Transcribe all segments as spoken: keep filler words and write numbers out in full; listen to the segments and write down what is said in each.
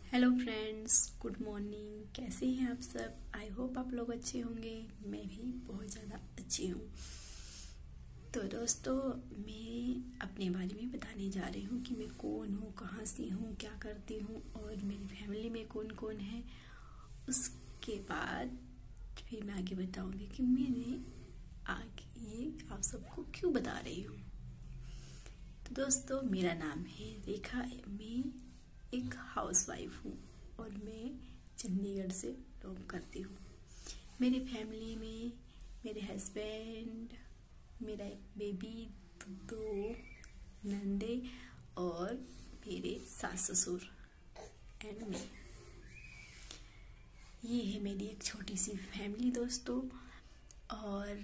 Hello friends, good morning. कैसे हैं आप सब? आई होप आप लोग अच्छे होंगे। मैं भी बहुत ज़्यादा अच्छी हूँ। तो दोस्तों, मैं अपने बारे में बताने जा रही हूँ कि मैं कौन हूँ, कहाँ से हूँ, क्या करती हूँ और मेरी फैमिली में कौन कौन है। उसके बाद फिर मैं आगे बताऊँगी कि मैंने आगे ये आप सबको क्यों बता रही हूँ। तो दोस्तों, मेरा नाम है रेखा। मैं एक हाउसवाइफ हूँ और मैं चंडीगढ़ से बिलोंग करती हूँ। मेरी फैमिली में मेरे हस्बैंड, मेरा एक बेबी, दो नंदे और मेरे सास ससुर एंड मैं। ये है मेरी एक छोटी सी फैमिली दोस्तों। और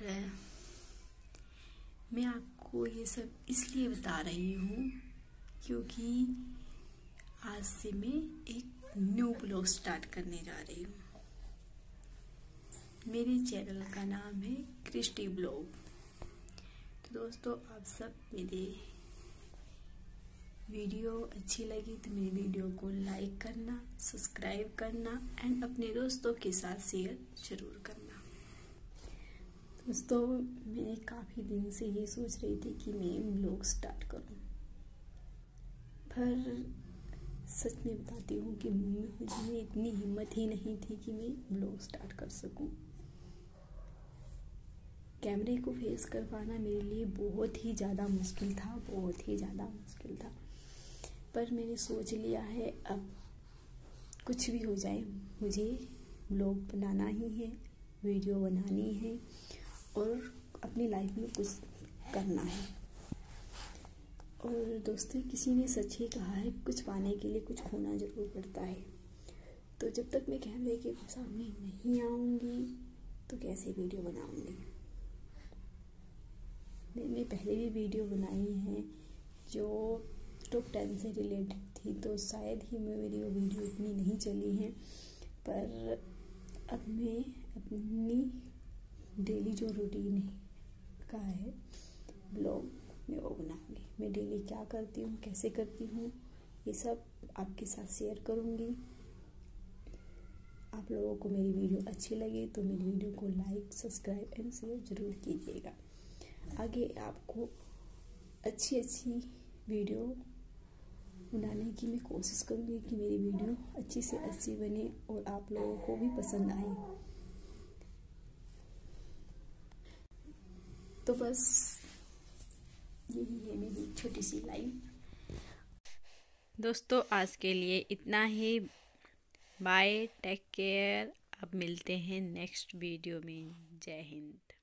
मैं आपको ये सब इसलिए बता रही हूँ क्योंकि आज से मैं एक न्यू ब्लॉग स्टार्ट करने जा रही हूँ। मेरे चैनल का नाम है क्रिस्टी ब्लॉग। तो दोस्तों, आप सब मेरे वीडियो अच्छी लगी तो मेरी वीडियो को लाइक करना, सब्सक्राइब करना एंड अपने दोस्तों के साथ शेयर जरूर करना। दोस्तों, मैं काफ़ी दिन से ये सोच रही थी कि मैं ब्लॉग स्टार्ट करूँ, पर सच में बताती हूँ कि मुझे इतनी हिम्मत ही नहीं थी कि मैं ब्लॉग स्टार्ट कर सकूँ। कैमरे को फेस कर पाना मेरे लिए बहुत ही ज़्यादा मुश्किल था, बहुत ही ज़्यादा मुश्किल था। पर मैंने सोच लिया है, अब कुछ भी हो जाए मुझे ब्लॉग बनाना ही है, वीडियो बनानी है और अपनी लाइफ में कुछ करना है। और दोस्तों, किसी ने सच ही कहा है, कुछ पाने के लिए कुछ खोना जरूर पड़ता है। तो जब तक मैं कैमरे के सामने नहीं आऊँगी तो कैसे वीडियो बनाऊँगी। मैंने पहले भी वीडियो बनाई है जो टॉप टेन से रिलेटेड थी, तो शायद ही मेरी वो वीडियो इतनी नहीं चली है। पर अब मैं अपनी डेली जो रूटीन का है ब्लॉग में वो बनाऊंगी। मैं डेली क्या करती हूँ, कैसे करती हूँ, ये सब आपके साथ शेयर करूँगी। आप लोगों को मेरी वीडियो अच्छी लगे तो मेरी वीडियो को लाइक, सब्सक्राइब एंड शेयर ज़रूर कीजिएगा। आगे आपको अच्छी अच्छी वीडियो बनाने की मैं कोशिश करूँगी कि मेरी वीडियो अच्छी से अच्छी बने और आप लोगों को भी पसंद आए। तो बस यही है मेरी छोटी सी लाइफ। दोस्तों, आज के लिए इतना ही। Bye, take care. अब मिलते हैं नेक्स्ट वीडियो में। जय हिंद।